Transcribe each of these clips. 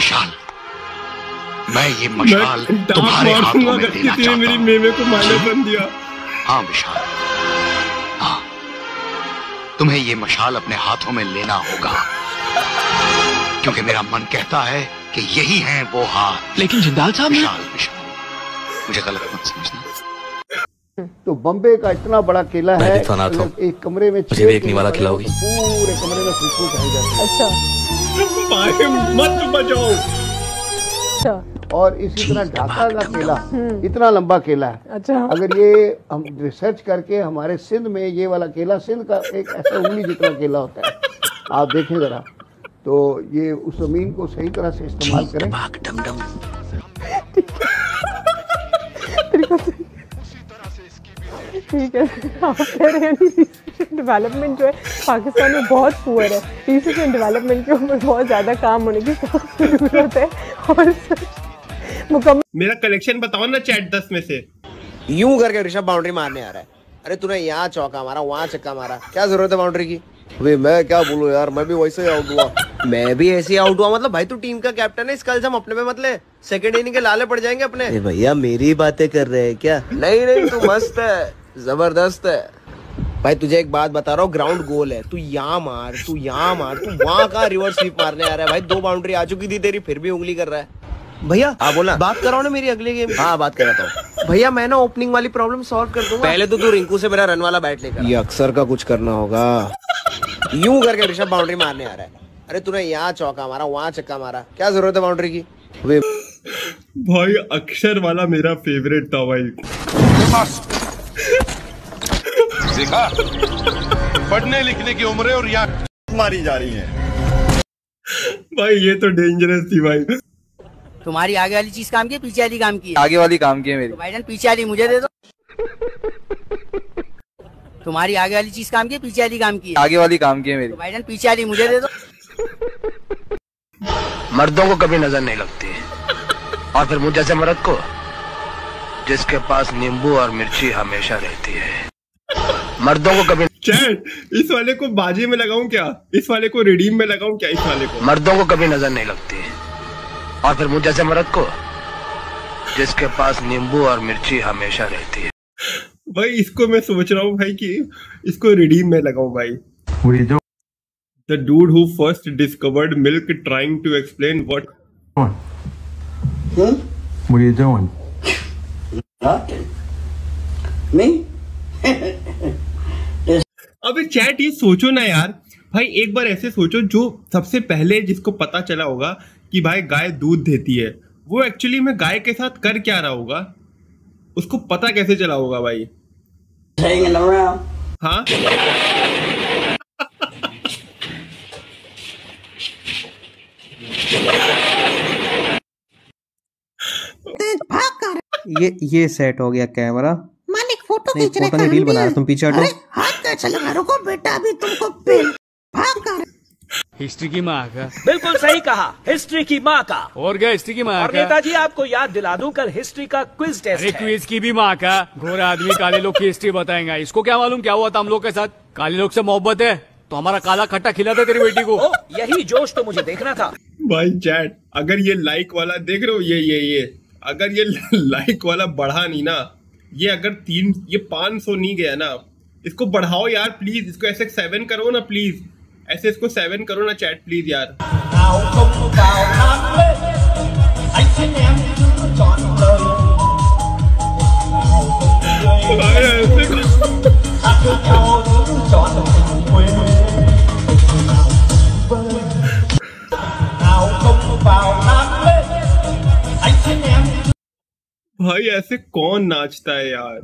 विशाल, मैं ये मशाल तुम्हारे हाथों में देना चाहता हूं। मेरी मेमे को मारना बंद दिया। हाँ विशाल, हाँ, तुम्हें ये मशाल अपने हाथों में लेना होगा, क्योंकि मेरा मन कहता है कि यही हैं वो हाथ। लेकिन जिंदाल साहब, विशाल, मुझे गलत मत समझना। तो बम्बे का इतना बड़ा किला है, एक कमरे में मुझे भी एक निवाला खिलाओगी? पूरे कमरे में खुशबू खाई जाती है। अच्छा, मत बजाओ। अच्छा, और इसी तरह ढाका का किला इतना लंबा किला है। अच्छा, अगर ये हम रिसर्च करके हमारे सिंध में ये वाला किला, सिंध का एक ऐसा उंगली जितना किला होता है, आप देखें जरा, तो ये उस जमीन को सही तरह से इस्तेमाल करें। ठीक है, आप कह रहे हैं डेवलपमेंट जो है पाकिस्तान में बहुत पुअर है, रिसर्च एंड डेवलपमेंट के ऊपर बहुत ज़्यादा काम होने की जरूरत है। और मुकम्मल मेरा कलेक्शन बताओ ना चैट 10 में से। यूं करके ऋषभ बाउंड्री मारने आ रहा है। अरे तूने यहाँ चौका मारा, वहाँ छक्का मारा, क्या जरूरत है बाउंड्री की? अबे मैं क्या बोलूं यार, मैं भी वैसे ही आउट हुआ। मैं भी ऐसे ही आउट हुआ। मतलब भाई तू टीम का कैप्टन है, इस कल हम अपने पे मत ले, सेकंड इनिंग के लाले पड़ जाएंगे अपने। भैया मेरी बातें कर रहे हैं क्या? नहीं, तू मस्त है, जबरदस्त है भाई। तुझे एक बात बता रहा हूँ, ग्राउंड गोल है, तू यहाँ मार, तू यहाँ मार, तू वहाँ का रिवर्स स्वीप मारने आ रहा है भाई। 2 बाउंड्री आ चुकी थी तेरी, फिर भी उंगली कर रहा है भैया। हाँ बोला, बात कराओ ना मेरी अगले गेम। हाँ बात कराता हूँ भैया, मैं ना ओपनिंग वाली प्रॉब्लम सॉल्व कर दूंगा। पहले तो तू रिंकू से मेरा रन वाला बैट लेकर। ये अक्सर का कुछ करना होगा। यूं करके ऋषभ बाउंड्री मारने आ रहा है। अरे तूने यहाँ चौका मारा, वहाँ छक्का मारा, क्या जरूरत है बाउंड्री की? भाई अक्षर वाला मेरा फेवरेट था भाई। देखा, पढ़ने लिखने की उम्र है और यहाँ मारी जा रही है। भाई ये तो डेंजरस थी भाई। तुम्हारी आगे वाली चीज काम की, पीछे वाली काम की? आगे वाली काम की है मेरी। तो भाईजान पीछे वाली मुझे दे दो। तुम्हारी आगे वाली चीज काम की, पीछे वाली काम की? आगे वाली काम की है मेरी। तो भाईजान पीछे वाली मुझे दे दो। मर्दों को कभी नजर नहीं लगती, और फिर मुझ जैसे मर्द को, जिसके पास नींबू और मिर्ची हमेशा रहती है। मर्दों को कभी चैट, इस वाले को बाजी में लगाऊं क्या? इस वाले को रिडीम में लगाऊं क्या? इस वाले को। मर्दों को कभी नजर नहीं लगती, और फिर मुझ जैसे मर्द को, जिसके पास नींबू और मिर्ची हमेशा रहती है। भाई इसको मैं सोच रहा हूँ भाई कि इसको रिडीम में लगाऊं भाई। The dude who first discovered milk trying to explain what. What are you doing? Nothing. Me? अबे चैट, ये सोचो ना यार भाई, एक बार ऐसे सोचो, जो सबसे पहले जिसको पता चला होगा कि भाई गाय दूध देती है, वो एक्चुअली में गाय के साथ कर क्या रहा होगा, उसको पता कैसे चला होगा भाई? Hanging around. हाँ ये सेट हो गया कैमरा। मालिक फोटो खींच रहे नहीं, रील बना रहा, तुम पीछे हटो। हाथ कैसे लगा, रुको बेटा, अभी तुमको पेल भाग कर। हिस्ट्री की माँ का। बिल्कुल सही कहा, हिस्ट्री की माँ का। और क्या हिस्ट्री की माँ का? और नेताजी आपको याद दिला दूं, कल हिस्ट्री का क्विज टेस्ट है। क्विज की भी माँ का। गोरा आदमी काले लोग की हिस्ट्री बताएंगा, इसको क्या मालूम क्या हुआ था हम लोग के साथ? काले लोग से मोहब्बत है तो हमारा काला खट्टा खिलाता तेरी बेटी को। यही जोश तो मुझे देखना था भाई। चैट, अगर ये लाइक वाला देख रहे हो, ये अगर ये लाइक वाला बढ़ा नहीं ना, ये अगर 500 नहीं गया ना, इसको बढ़ाओ यार प्लीज, इसको ऐसे 7 करो ना प्लीज, ऐसे इसको 7 करो ना चैट प्लीज यार। भाई ऐसे कौन नाचता है यार?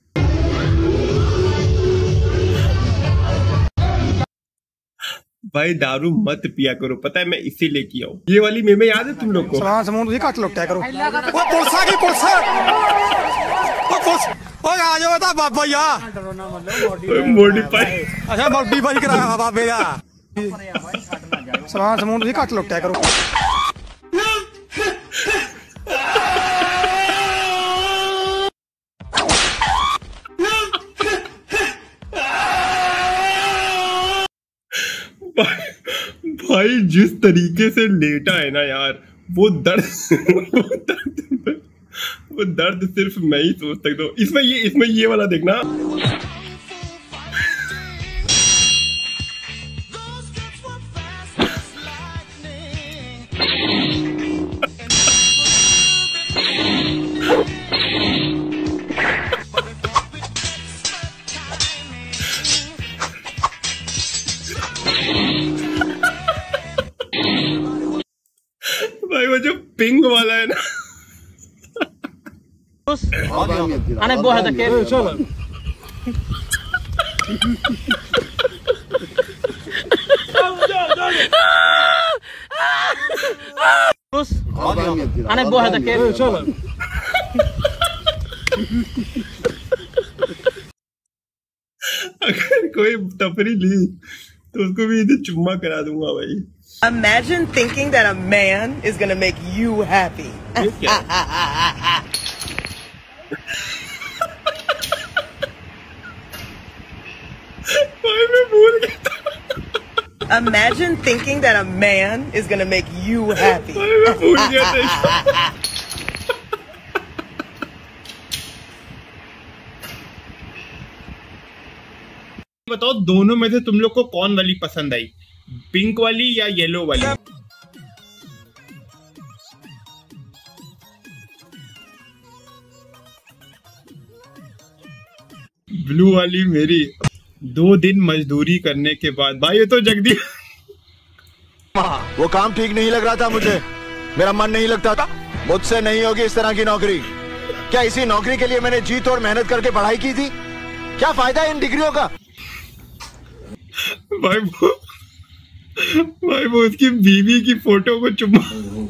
भाई दारू मत पिया करो, पता है मैं इसीलिए किया हूँ। ये वाली मेमे याद है तुम लोग को? काट लो क्या करो। पुलसा की पुलसा। आ जाओ बता बाप भैया। मॉडिफाई। अच्छा मॉडिफाई करा बाप भैया। सामान काट लो क्या करो। भाई जिस तरीके से लेटा है ना यार, वो दर्द वो दर्द सिर्फ मैं ही सोच सकता हूँ। इसमें ये वाला देखना। भाई वो जो पिंक वाला है ना, انا بوهذا كيف انا بوهذا كيف अगर कोई तफरी ली तो उसको भी इधर चुम्मा करा दूंगा भाई। Imagine thinking that a man is gonna make you happy. Imagine thinking that a man is gonna make you happy. बताओ दोनों में से तुम लोग को कौन वाली पसंद आई, पिंक वाली या येलो वाली? ब्लू वाली मेरी। 2 दिन मजदूरी करने के बाद भाई ये तो जगदीश वो काम ठीक नहीं लग रहा था मुझे, मेरा मन नहीं लगता था। मुझसे नहीं होगी इस तरह की नौकरी। क्या इसी नौकरी के लिए मैंने जी तोड़ मेहनत करके पढ़ाई की थी? क्या फायदा इन डिग्रियों का? भाई वो उसकी बीवी की फोटो को चुम्मा।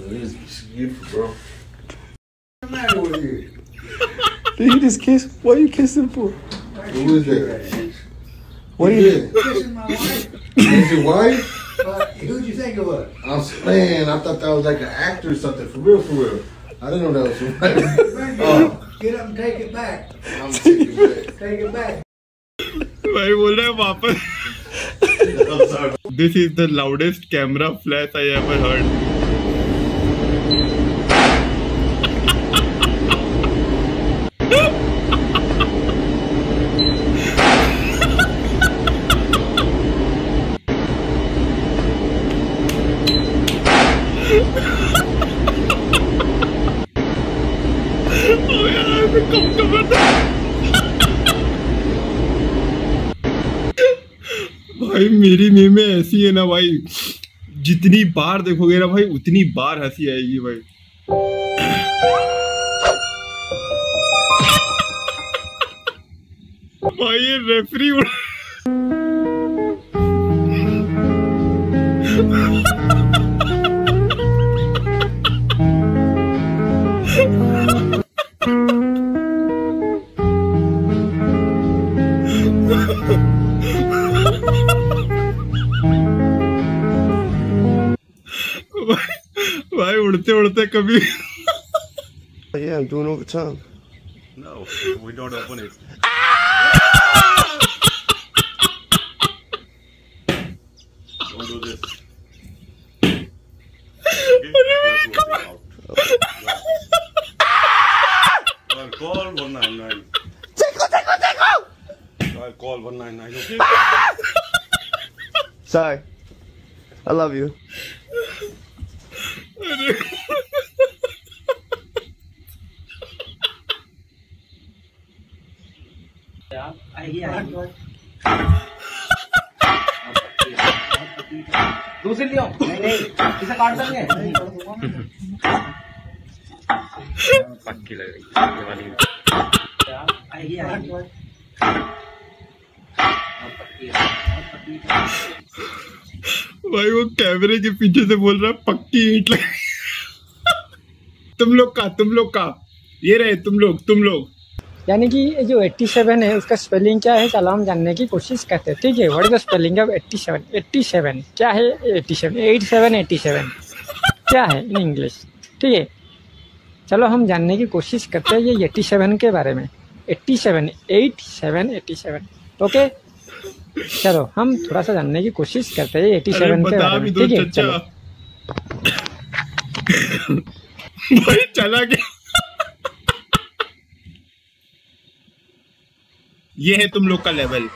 Dude, this kiss. What are you kissing for? Who is that? What are you kissing my wife? Is your wife? Who'd you think it was? I'm saying, I thought that was like an actor or something. For real, for real. I didn't know that was somebody. Get up and take it back. I'm taking it back. Take it back. भाई बोल रहा है वापस। This is the loudest camera flash I ever heard. भाई मेरी meme ऐसी है ना भाई, जितनी बार देखोगे ना भाई उतनी बार हंसी आएगी भाई। भाई ये रेफरी भाई उड़ते उड़ते कभी। Yeah, I'm doing overtime. No, we don't open it. Don't do this. Call 199. Take Call 199. Okay. Sorry. I love you. दूसरी लियो। नहीं इसे काट देंगे। पक्की लग रही ये वाली। भाई वो कैमरे के पीछे से बोल रहा है पक्की ईंट लग। तुम लोग का ये रहे तुम लोग। यानी कि जो 87 है उसका स्पेलिंग क्या है, चलो हम जानने की कोशिश करते हैं। ठीक है, what is the spelling of 87? 87 क्या है? 87 क्या है इन इंग्लिश? ठीक है, चलो हम जानने की कोशिश करते हैं ये 87 के बारे में। 87 ओके, चलो हम थोड़ा सा जानने की कोशिश करते हैं 87 के बारे में। ठीक है, चलो भाई चला गया। ये है तुम लोग का लेवल।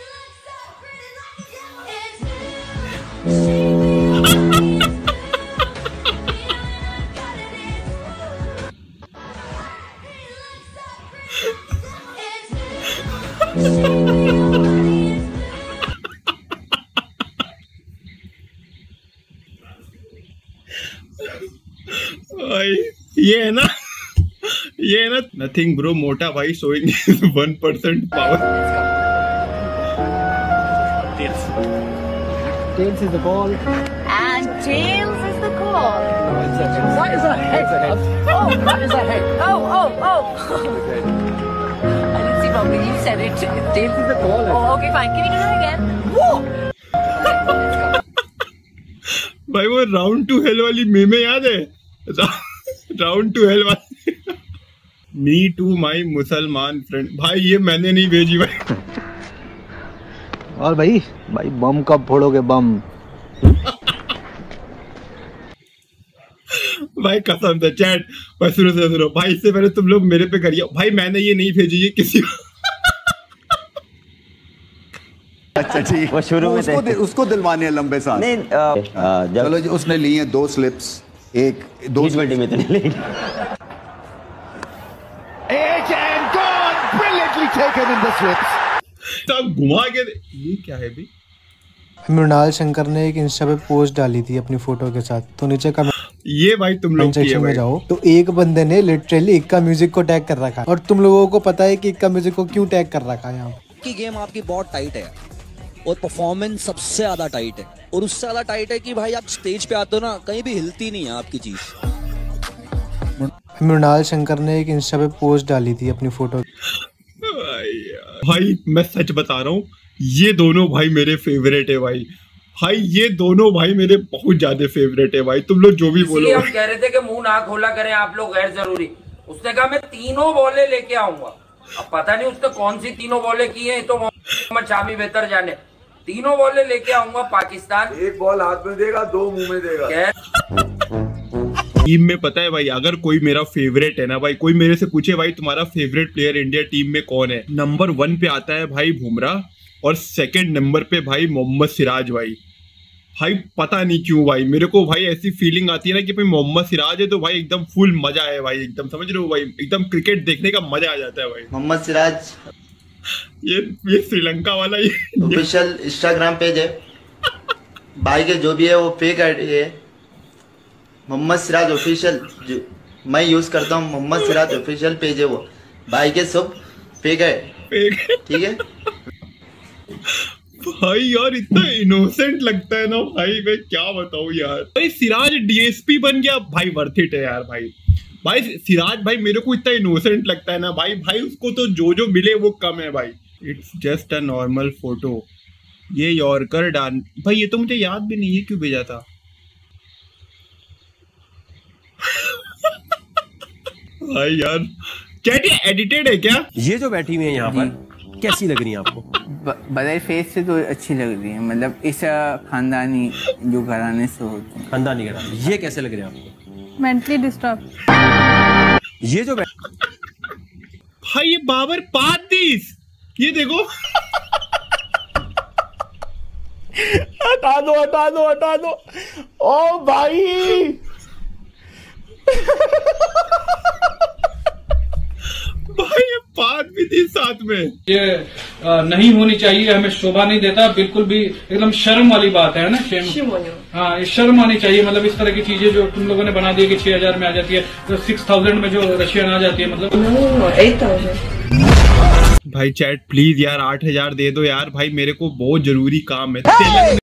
ये है ना नथिंग ब्रो, मोटा भाई शोइंग 1% पावर। Tails is the ball. And tails is the call. That is a head. Oh, that is a head. Oh. I didn't see properly. You said it. Tails is the ball. Oh, okay, fine. Can you do that again? Whoa! भाई वो round two hell वाली meme याद है? Round two hell वाली। मी to my मुसलमान friend. भाई ये मैंने नहीं भेजी भाई। और भाई बम कब फोड़ोगे बम? भाई कसम से चैट भाई सुनो भाई, इससे पहले तुम लोग मेरे पे करिए भाई, मैंने ये नहीं भेजी है किसी को। अच्छा ठीक, वो शुरू में उसको दिलवाने हैं लंबे सांस। नहीं चलो जी, उसने ली हैं 2 स्लिप्स, एक 2 मिनट में तो नहीं लेंगे। Brilliantly taken in the slips. तब घुमा के ये क्या है भी? मृणाल शंकर ने एक इंस्टा पे पोस्ट डाली थी अपनी फोटो के साथ, तो नीचे ये भाई तुम लोग सेक्शन में जाओ तो एक बंदे ने लिटरली इक्का म्यूजिक को टैग कर रखा है। और तुम लोगों को पता है कि इक्का म्यूजिक को क्यों टैग कर रखा है यहाँ की? गेम आपकी बहुत टाइट है और परफॉर्मेंस सबसे ज्यादा टाइट है, और उससे ज्यादा टाइट है कि भाई आप स्टेज पे आते हो ना, कहीं भी हिलती नहीं है आपकी चीज। मृणाल शंकर ने एक इंस्टा पे पोस्ट डाली थी अपनी फोटो। भाई मैं सच बता रहा हूँ, ये दोनों भाई मेरे फेवरेट है भाई। ये दोनों भाई मेरे बहुत ज्यादा फेवरेट है भाई। तुम लोग जो भी बोलो। हम कह रहे थे कि मुंह ना खोला करें आप लोग गैर जरूरी। उसने कहा मैं 3 बॉलें लेके आऊंगा। अब पता नहीं उसने कौन सी 3 बॉलें की हैं, तो मोहम्मद शामी बेहतर जाने। 3 बॉलें लेके आऊंगा पाकिस्तान। 1 बॉल हाथ में देगा, 2 मुंह में देगा। टीम में पता है भाई, अगर कोई मेरा फेवरेट है ना भाई, कोई मेरे से पूछे भाई तुम्हारा फेवरेट प्लेयर इंडिया टीम में कौन है, नंबर 1 पे आता है भाई बुमराह, और 2nd नंबर पे भाई मोहम्मद सिराज। भाई पता नहीं क्यों भाई मेरे को भाई ऐसी फीलिंग आती है ना कि भाई मोहम्मद सिराज है तो भाई एकदम फुल मजा है भाई, एकदम समझ रहे हो भाई, एकदम क्रिकेट देखने का मजा आ जाता है भाई। मोहम्मद सिराज ये श्रीलंका वाला ये ऑफिशियल इंस्टाग्राम पेज है भाई के, जो भी है वो फेक आईडी है। मोहम्मद सिराज ऑफिशियल जो मैं यूज करता हूँ, मोहम्मद सिराज ऑफिशियल पेज है वो भाई के, सब फेक है, ठीक है भाई। यार इतना इनोसेंट लगता है ना भाई, मैं क्या बताऊं यार। भाई सिराज डीएसपी बन गया भाई, वर्थ इट है यार भाई सिराज भाई मेरे को इतना इनोसेंट लगता है ना भाई उसको तो जो मिले वो कम है भाई। It's just a normal photo. ये यॉर्कर डाल भाई, ये तो मुझे याद भी नहीं है क्यों भेजा था। भाई यार क्या ये एडिटेड है क्या? ये जो बैठी हुई है यहाँ पर कैसी लग रही है आपको? बगैर फेस से तो अच्छी लग रही है, मतलब इस खानदानी जो घराने से होते हैं। खानदानी घराने, ये कैसे लग रहे हैं आपको? Mentally disturb. ये जो भाई ये बाबर पातीस, ये देखो हटा दो। ओ भाई भाई ये बात भी थी साथ में। ये नहीं होनी चाहिए, हमें शोभा नहीं देता बिल्कुल भी, एकदम शर्म वाली बात है ना। हाँ, ये शर्म आनी चाहिए। मतलब इस तरह की चीजें जो तुम लोगों ने बना दी है कि 6000 में आ जाती है, तो 6000 में जो रशियन आ जाती है, मतलब 8000। भाई चैट प्लीज यार 8000 दे दो यार भाई, मेरे को बहुत जरूरी काम है।